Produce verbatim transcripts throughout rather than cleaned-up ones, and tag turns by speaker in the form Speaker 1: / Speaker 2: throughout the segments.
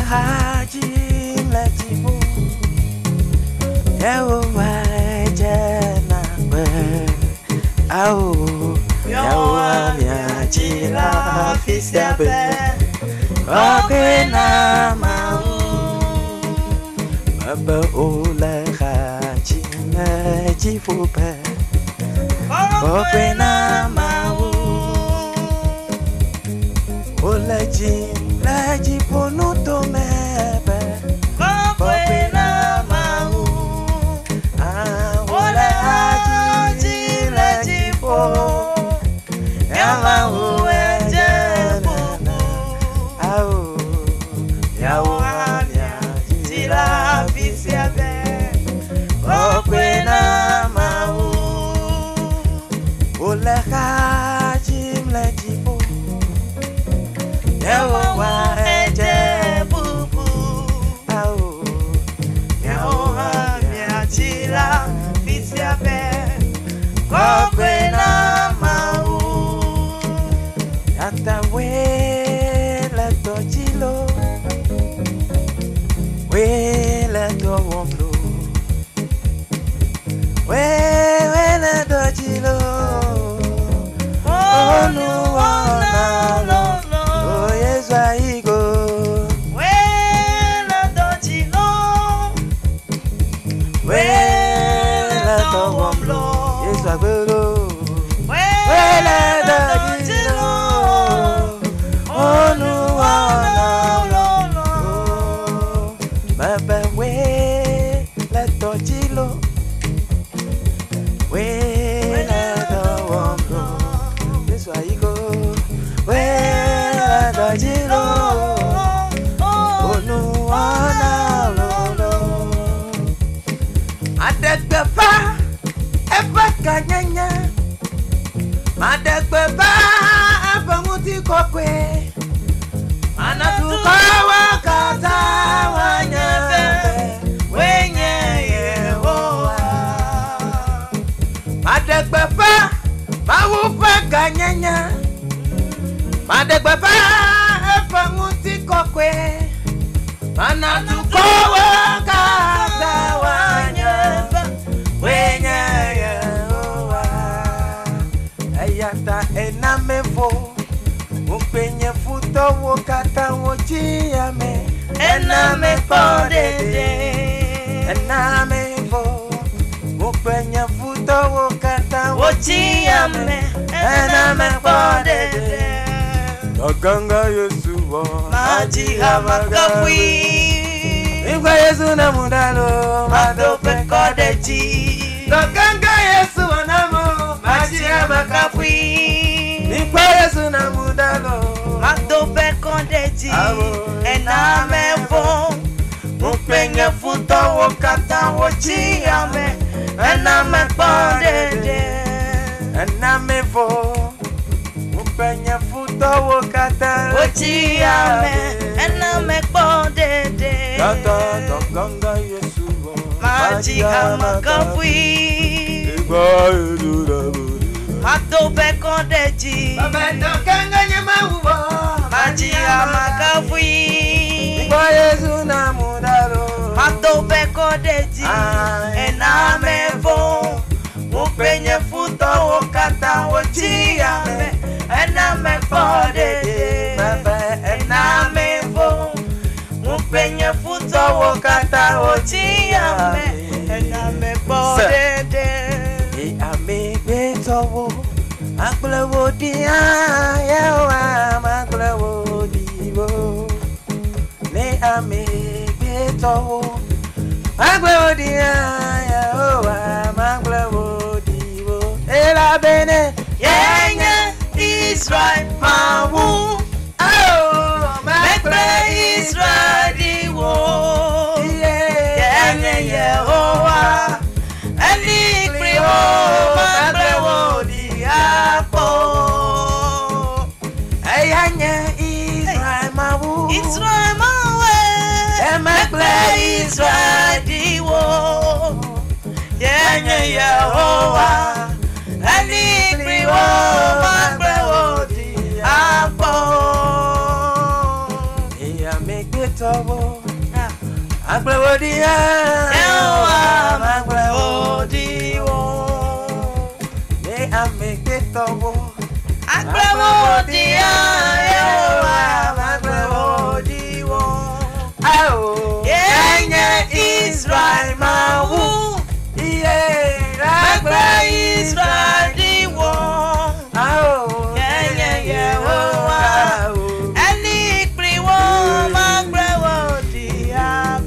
Speaker 1: haji lajibu Yawa jana be Au Yawa miajila fisya be Oke na mau Baba ula haji lajibu be Oke na mau Ula jin laji ponuto mebe Oke na mau Ula haji laji po Yawa ueje bubu Au Yawa miaji la fisya be Oke na mau Ula haji laji po Yawa eje bubu Au Yawa miaji la fisya be Oke na mau Yata we la tojilo We la to womblo We we la tojilo Oh no wana lo Oh yes I go We la tojilo We la to womblo Yes I go We la tojilo Oh no wana lo Baba we la tojilo We la to womblo Yes I go We la tojilo Oh no wana lo Adegbefa Eba kanyanya Madegbefa Eba muti kokwe Anatukawa kata wanyebe Wenye Yehowa Madegbefa Mawufa kanyanya Madegbefa Eba muti kokwe Anatukawa kata wanyebe Wenye Yehowa Ayata enamevo Upenye futo wokata wochiame Ename podede Enamevo Upenye futo wokata wochiame Ename podede Doganga Yesu wa Maji hamakafwi Igwa Yesu na mudalo Madope kodeji Doganga Yesu wa namo Maji hamakafwi Igwa Yesu na mudalo Madope kodeji Enamevo Mupenye futo wokata wochiame Ename podede Enamevo Mupenye futo wokata wochiame Ename podede Tata Doganga Yesu Maji hamakafwi Igwa Yesu na mudalo Madope kodeji Baba Doganga nyemawo Maji hamakafwi Igwa Yesu na mudalo Madope kodeji Enamevo Mupenye futo wokata wochiame Ename podede Baba Enamevo Mupenye futo wokata wochiame Ename podede E ame betowo Aklewo dia Yawa Maklewo diwo Ne ame betowo Aklewo dia Yawa Maklewo diwo Ela bene Yenye Israel mawu Oh Makle Israel diwo Yenye Yehowa Eli kriwo Maklewo diapo Yenye Israel mawu Israel mawu Makle Israel diwo Yenye Yehowa Eli kriwo Maklewo diapo tobo. Aglewodia, Ewa, Aglewodio. They are making tobo. Aglewodia, Ewa, Aglewodio. Oh, yeah, Israel, Mawu. Yeah, Agba Israel, the one. Oh, yeah, yeah, yeah, oh, Eli Priwo, Aglewodia.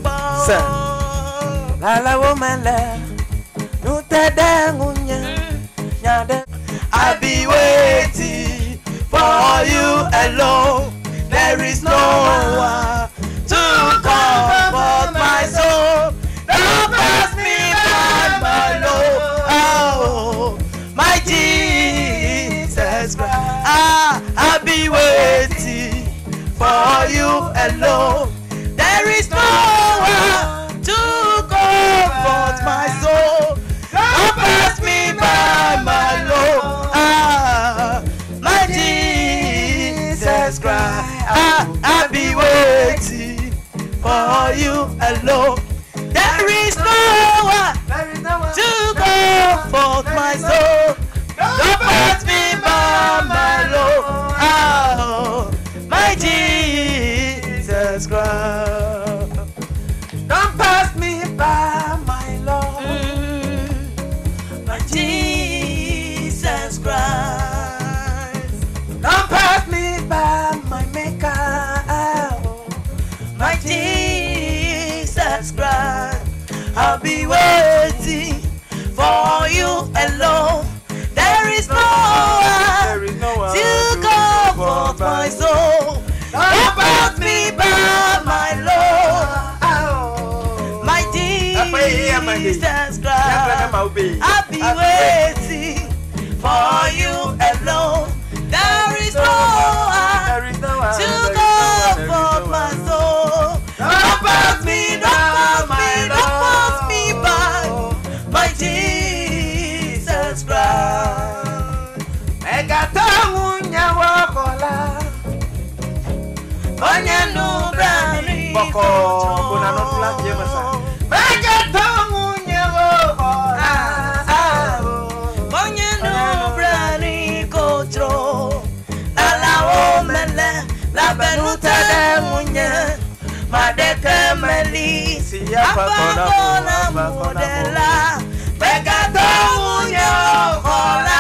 Speaker 1: La la woman la, no te dangunya, nyade. I'll be waiting for you alone. There is no one to comfort my soul. Don't pass me by, my Lord. Oh, my Jesus Christ. Ah, I'll be waiting for you alone. There is no one to comfort my soul. Don't pass me by, my Lord. Ah, my Jesus Christ. Ah, I'll be waiting for you alone. There is no one to comfort my soul. Don't pass me by, my Lord. Ah, my Jesus Christ. Don't pass me by, my Lord. My Jesus Christ. Don't pass me by, my Maker. My Jesus Christ. I'll be waiting for you alone. There is no one to comfort my soul. Don't pass me by, my Lord. My Jesus Christ. I'll be waiting for you alone. There is no one to comfort my soul. Don't pass me, don't pass me, don't pass me by, my Jesus Christ. Megatamunya wakola, onya nubrani boko, bona no flat jemasa. Megatamunya wakola, onya nubrani kotro, la omele, la benuta demunya. Madeke meli, abakona modela, begato unyo kola,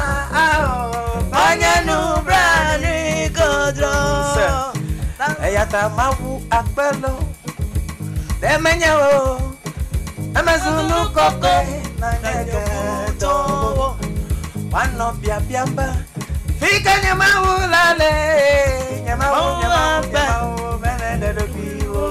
Speaker 1: banya nubrani kodro. Eyata mawu akpelo, demenya o, amazulu koke, nanyeke tobo, wano bia biamba, fika nyamawu lale, nyamawu nyamawu nyamawu menende dobi.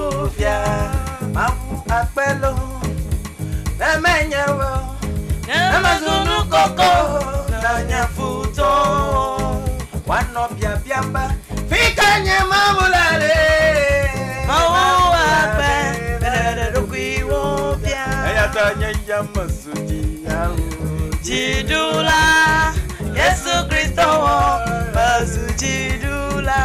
Speaker 1: Mawu akpelo, nemenyewo, nemazunu koko, nanya futo, wano bia biamba, fika nye mawu lale, mawu akpe, menende dobi wopia. Eyata nyenya masuji yao, jidula, Yesu Kristo wo, masuji dula.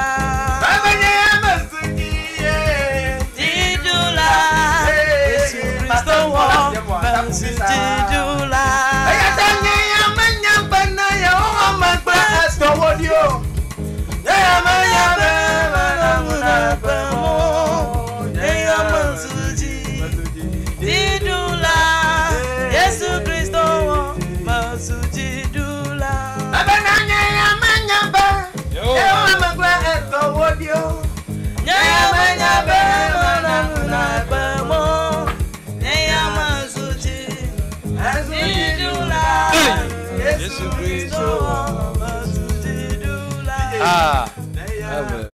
Speaker 1: Jidula. Ayatanya yang menyampan ya Muhammad Basto Wodio. Ya menyampan pemo. Ya mensuci. Jidula. Yesus Kristus mensuci dula. Ayatanya yang menyampan ya Muhammad Basto Wodio. Ya menyampan pemo. Jesus Christ. Ah,